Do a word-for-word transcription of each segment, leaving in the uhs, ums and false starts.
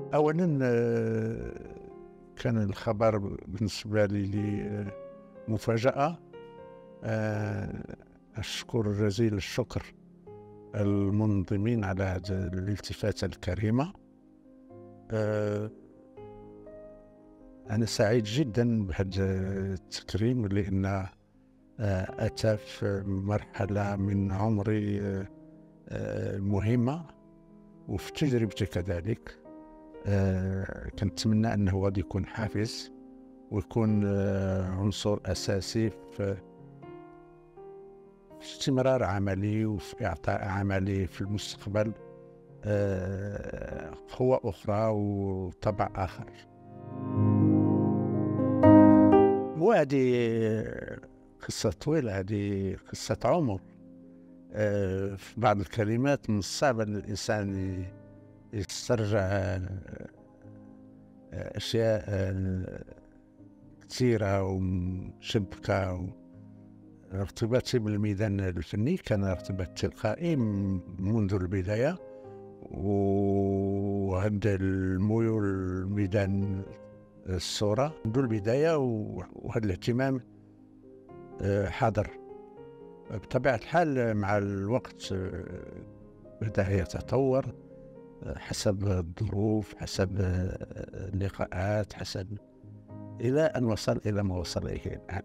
أولًا آه، كان الخبر بالنسبة لي لي مفاجأة. آآ أشكر جزيل الشكر المنظمين على هذه الالتفاتة الكريمة. آآ أنا سعيد جدًا بهذا التكريم لأنه آآ أتى في مرحلة من عمري آآ مهمة، وفي تجربتي كذلك. آآ كنتمنى أنه غادي يكون حافز ويكون آه، عنصر أساسي في في استمرار عملي وفي إعطاء عملي في المستقبل آآ قوة أخرى وطبع آخر. وهذه قصة طويلة، هذه قصة عمر. آآ في بعض الكلمات من الصعب أن الإنسان ي يسترجع آآ أشياء آه، كثيرة ومشبكة. و ارتباطي بالميدان الفني كان ارتباط تلقائي م منذ البداية، وعند الميول لميدان الصورة منذ البداية، و وهذا الاهتمام آآ حاضر. بطبيعة الحال مع الوقت آه، بدأ يتطور آه، حسب الظروف، حسب آه، اللقاءات، حسب إلى أن وصل إلى ما وصل إليه الآن.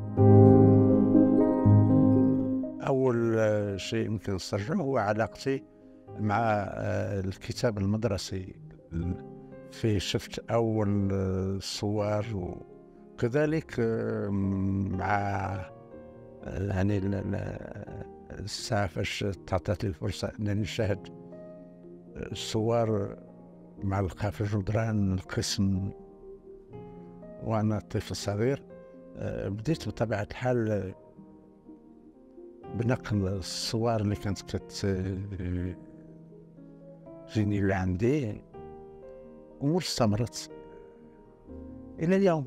أول آه، شيء يمكن نسترجعه هو علاقتي مع آه، الكتاب المدرسي. ال- فيه شفت أول آه، صور، وكذلك آه، مع آه، يعني ال- ال- الساعة فاش تعطت لي الفرصة أنني نشاهد الصور معلقة في جدران القسم وأنا طفل صغير. آه، بديت بطبيعة الحال بنقل الصور اللي كانت كتجيني لعندي، واستمرت إلى اليوم.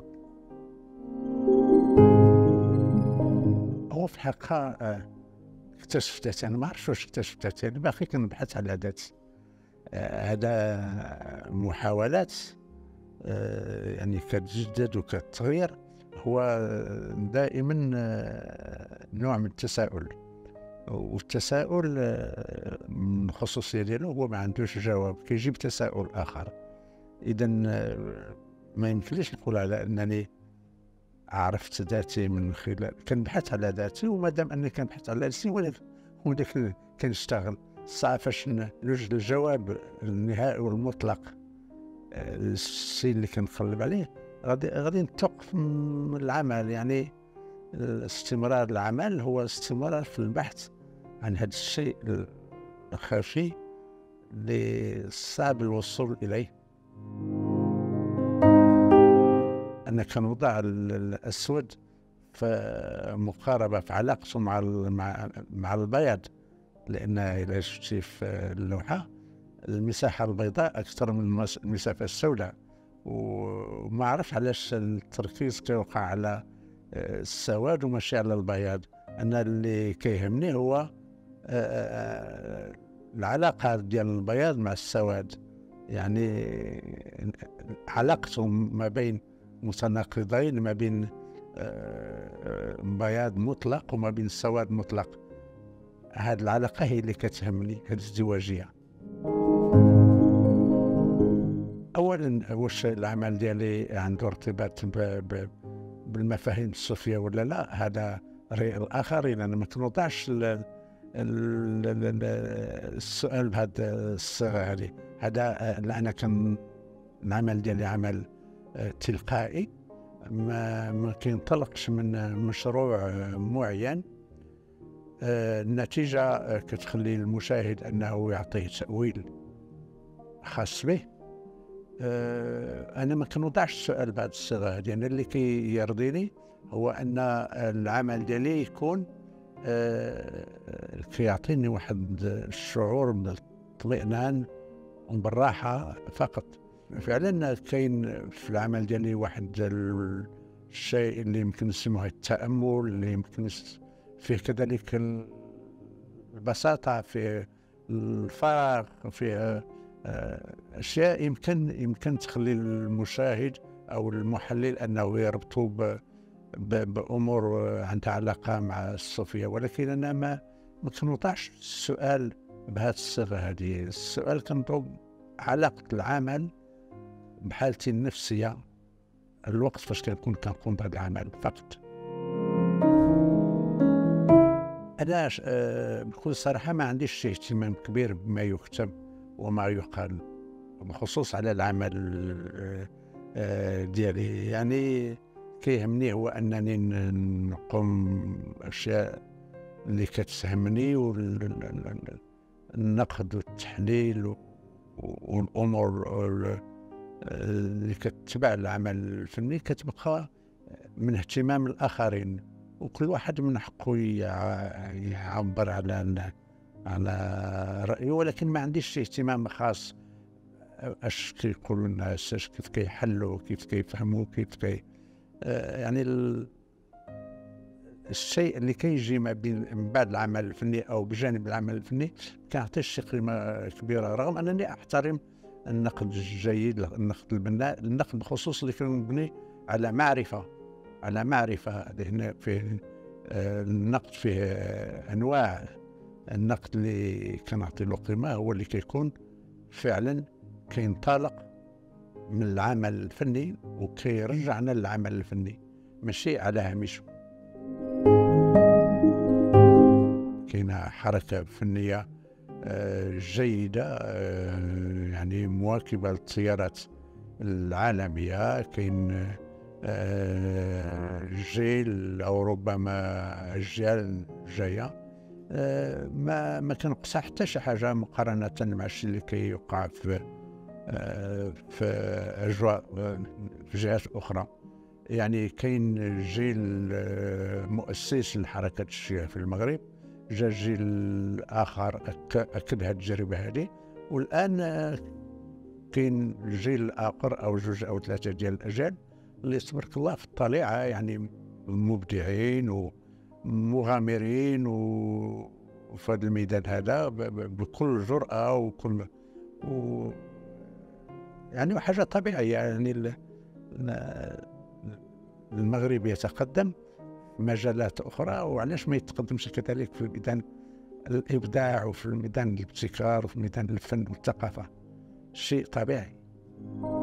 هو في الحقيقة آه، اكتشفتها، أنا ما عرفتش واش اكتشفتها، أنا باقي كنبحث على هذا آه، هذا محاولات آه، يعني كتجدد وكتغير. هو دائما آه، نوع من التساؤل، والتساؤل آه، من الخصوصية ديالو هو ما عندوش جواب، كيجيب تساؤل آخر. إذا ما يمكنليش نقول على أنني عرفت ذاتي من خلال كنبحث على ذاتي، وما دام أني كنبحث على ذاتي ولا هو داك كنشتغل صعب فاش نوجد الجواب النهائي والمطلق. آه، الشيء اللي كنقلب عليه غادي غادي نتوقف من العمل، يعني استمرار العمل هو استمرار في البحث عن هذا الشيء الخفي اللي صعب الوصول إليه. أنا كنوضع ال- الأسود في مقاربة في علاقته مع ال- مع مع البياض، لأن إذا شفتي في اللوحة المساحة البيضاء أكثر من المس- المسافة السوداء، وما عرفش علاش التركيز كيوقع على آه، السواد وماشي على البياض. أنا اللي كيهمني هو آه، آه، العلاقة ديال البياض مع السواد، يعني علاقتهم ما بين متناقضين، ما بين آه، بياض مطلق وما بين سواد مطلق. هذه العلاقة هي اللي كتهمني، هذه الازدواجية. أولا واش العمل ديالي عنده ارتباط ب... ب... بالمفاهيم الصوفية ولا لا، هذا رأي الآخرين. أنا ما كنوضعش ال... ال... ال... ال- السؤال بهذا الصيغة هذه. هذا آه، أنا كان العمل ديالي عمل آه، تلقائي، ما ما كينطلقش من مشروع آه، معين. آه، النتيجة آه، كتخلي المشاهد أنه يعطيه تأويل خاص به. آه، أنا ما كنوضعش السؤال بهذه الصيغة هذه. أنا اللي كيرضيني هو أن العمل ديالي يكون آه، كيعطيني واحد الشعور من الاطمئنان وبالراحة فقط. فعلا كاين في العمل ديالي واحد الشيء اللي يمكن نسميه التأمل، اللي يمكن نس- فيه كذلك ال- البساطة، في الفراغ، في آه، أشياء يمكن يمكن تخلي المشاهد أو المحلل أنه يربطه ب- ب- بأمور عندها علاقة مع الصوفية، ولكن أنا ما ما كنوضعش السؤال بهذه الصيغة هذه. السؤال كنوضع علاقة العمل بحالتي النفسية، الوقت فاش كنكون كنقوم بهذا العمل فقط. أنا ش- آه، بكل صراحة ما عنديش شي اهتمام كبير بما يكتب وما يقال، بخصوص على العمل آه، آه، ديالي. يعني كيهمني هو أنني ن- نقوم أشياء اللي كتسهمني، والنقد والتحليل و- والأمور ال- اللي كتتبع العمل الفني كتبقى من اهتمام الآخرين، وكل واحد من حقه يع- يعبر على على رأيه، ولكن ما عنديش شي اهتمام خاص اش كيقولوا الناس، اش كيف كيحلوا، كيف كيفهموا، كيف كي آه، يعني ال- الشيء اللي كيجي ما بين من بعد العمل الفني او بجانب العمل الفني كيعطيش شي قيمه كبيره، رغم انني احترم النقد الجيد، النقد البناء، النقد بخصوص اللي كان مبني على معرفه، على معرفه هنا فيه آه، النقد فيه آه، انواع. النقد اللي كنعطي له قيمه هو اللي كيكون فعلا كينطلق من العمل الفني وكيرجعنا للعمل الفني، ماشي على هامشه. كاينه حركه فنيه آه، جيده، آه، يعني مواكبه للتيارات العالميه. كاين آه، جيل او ربما اجيال جايه آه، ما ما كنقصها حتى شي حاجه مقارنه مع الشيء اللي كيوقع في آه، في اجواء آه، في جهات اخرى. يعني كاين جيل آه، مؤسس لحركه الشيعة في المغرب، جا جيل اخر أك- اكد هذه التجربه هذه، والان آه، كاين جيل اخر او جوج او ثلاثه ديال الاجيال اللي تبارك الله في الطليعه، يعني مبدعين ومغامرين و- وفي هذا الميدان هذا ب- ب- بكل جرأة وكل و يعني حاجة طبيعية. يعني ال- ال- المغرب يتقدم في مجالات أخرى، وعلاش ما يتقدمش كذلك في ميدان الإبداع وفي ميدان الابتكار وفي ميدان الفن والثقافة؟ شيء طبيعي.